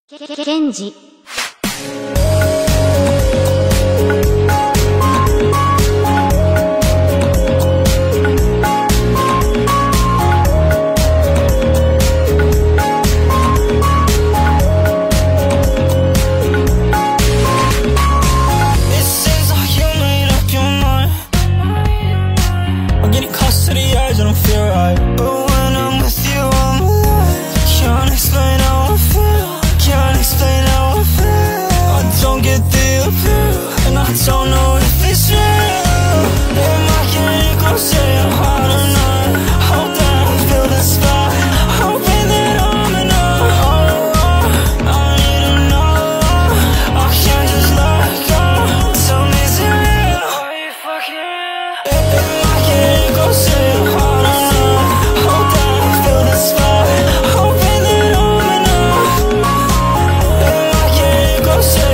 ケンジ。 Don't know if it's real. Am I getting closer? I don't know. Hold down, feel the spot. Hoping that I'm enough. I need to know. I can't just let go. Tell me is it real? Are you fucking real? Am I getting closer? I don't know. Hold down, feel the spot. Hoping that I'm enough. Am I getting closer?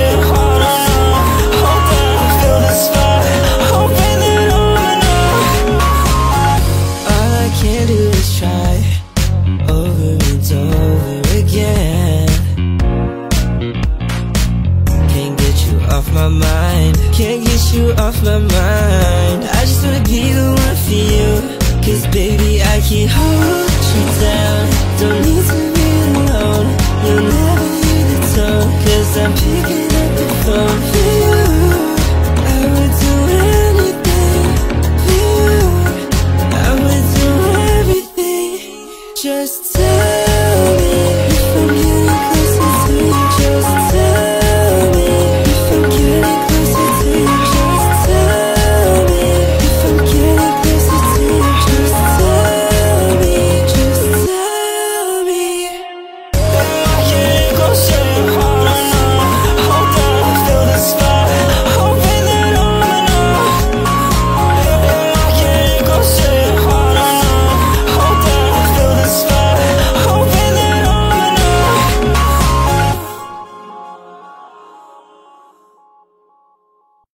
My mind can't get you off my mind. I just wanna be the one for you, 'cause baby I can hold you down. Don't need to be alone. You'll never hear the tone, 'cause I'm picking